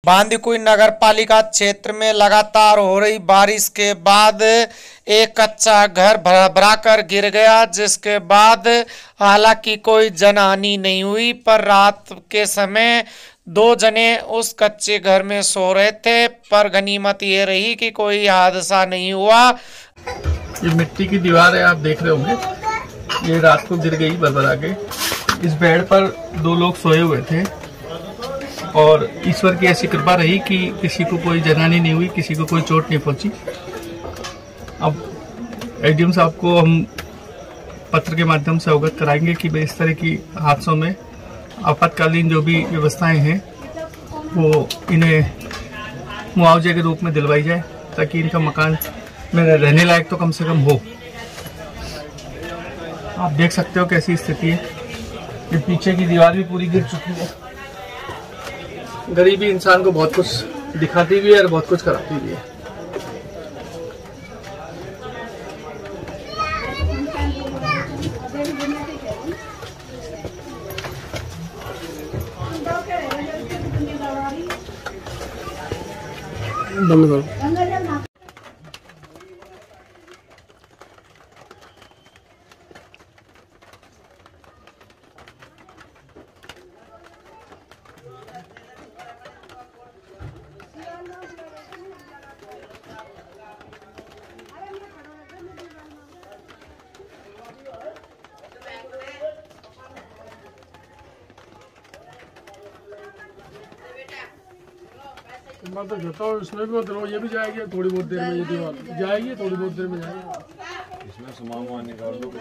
बांदीकुई नगर पालिका क्षेत्र में लगातार हो रही बारिश के बाद एक कच्चा घर भराकर गिर गया, जिसके बाद हालांकि कोई जनहानि नहीं हुई, पर रात के समय दो जने उस कच्चे घर में सो रहे थे। पर गनीमत ये रही कि कोई हादसा नहीं हुआ। ये मिट्टी की दीवार है, आप देख रहे होंगे, ये रात को गिर गई भरभरा के। इस बेड पर दो लोग सोए हुए थे और ईश्वर की ऐसी कृपा रही कि किसी को कोई जनहानि नहीं हुई, किसी को कोई चोट नहीं पहुंची। अब एडीएम साहब को हम पत्र के माध्यम से अवगत कराएंगे कि इस तरह की हादसों में आपातकालीन जो भी व्यवस्थाएं हैं वो इन्हें मुआवजे के रूप में दिलवाई जाए, ताकि इनका मकान में रहने लायक तो कम से कम हो। आप देख सकते हो कैसी स्थिति है, ये पीछे की दीवार भी पूरी गिर चुकी है। गरीबी इंसान को बहुत कुछ दिखाती भी है और बहुत कुछ कराती भी है। बंद करो। मैं तो कहता हूँ इसमें भी मत रहो, ये भी जाएगी थोड़ी बहुत देर में, ये दीवार जाएगी थोड़ी बहुत देर में जाएगी। इसमें सामान निकाल दो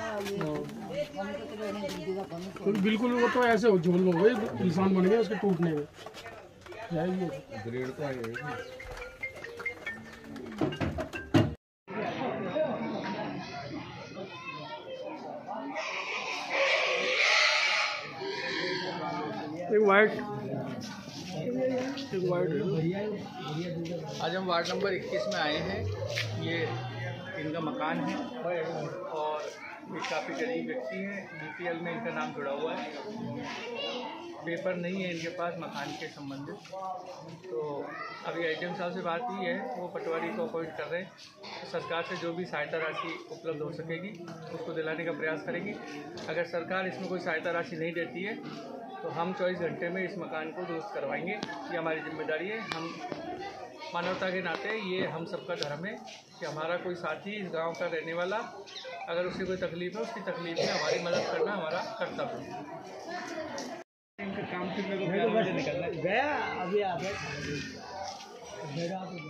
तो बिल्कुल वो तो ऐसे हो झोल हो गए, निशान बन गए उसके टूटने में, जाएगी ग्रेड तो आएगी। एक वाइट आज हम वार्ड नंबर 21 में आए हैं। ये इनका मकान है और ये काफ़ी गरीब व्यक्ति हैं। बीपीएल में इनका नाम जुड़ा हुआ है, पेपर नहीं है इनके पास मकान के संबंधित। तो अभी एडीएम साहब से बात हुई है, वो पटवारी को अपॉइंट कर रहे हैं। तो सरकार से जो भी सहायता राशि उपलब्ध हो सकेगी उसको दिलाने का प्रयास करेंगी। अगर सरकार इसमें कोई सहायता राशि नहीं देती है तो हम 24 घंटे में इस मकान को दुरुस्त करवाएंगे। ये हमारी जिम्मेदारी है। हम मानवता के नाते ये हम सबका धर्म है कि हमारा कोई साथी इस गांव का रहने वाला, अगर उसकी कोई तकलीफ है, उसकी तकलीफ में हमारी मदद करना हमारा कर्तव्य है। इनका काम करने को निकलना गया अभी आप